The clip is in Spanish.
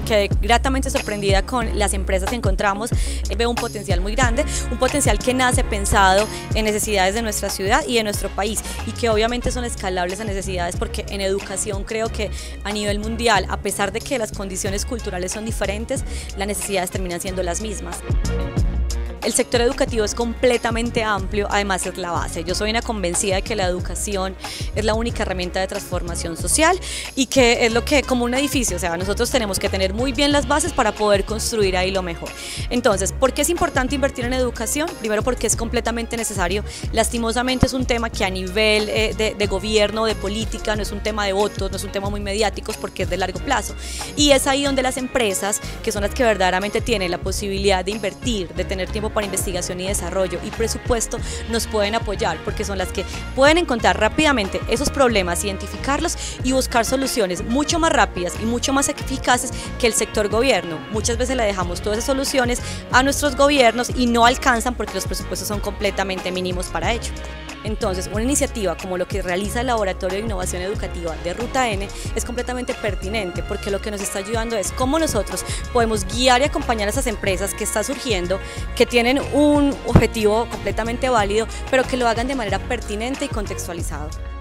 quedé gratamente sorprendida con las empresas que encontramos. Veo un potencial muy grande, un potencial que nace pensado en necesidades de nuestra ciudad y de nuestro país, y que obviamente son escalables a necesidades, porque en educación creo que a nivel mundial, a pesar de que las condiciones culturales son diferentes, las necesidades terminan siendo las mismas. El sector educativo es completamente amplio, además es la base. Yo soy una convencida de que la educación es la única herramienta de transformación social y que es lo que, como un edificio, o sea, nosotros tenemos que tener muy bien las bases para poder construir ahí lo mejor. Entonces, ¿por qué es importante invertir en educación? Primero, porque es completamente necesario. Lastimosamente es un tema que a nivel de gobierno, de política, no es un tema de votos, no es un tema muy mediático, porque es de largo plazo. Y es ahí donde las empresas, que son las que verdaderamente tienen la posibilidad de invertir, de tener tiempo para investigación y desarrollo y presupuesto, nos pueden apoyar, porque son las que pueden encontrar rápidamente esos problemas, identificarlos y buscar soluciones mucho más rápidas y mucho más eficaces que el sector gobierno. Muchas veces le dejamos todas esas soluciones a nuestros gobiernos y no alcanzan porque los presupuestos son completamente mínimos para ello. Entonces, una iniciativa como lo que realiza el Laboratorio de Innovación Educativa de Ruta N es completamente pertinente, porque lo que nos está ayudando es cómo nosotros podemos guiar y acompañar a esas empresas que están surgiendo, que tienen un objetivo completamente válido, pero que lo hagan de manera pertinente y contextualizado.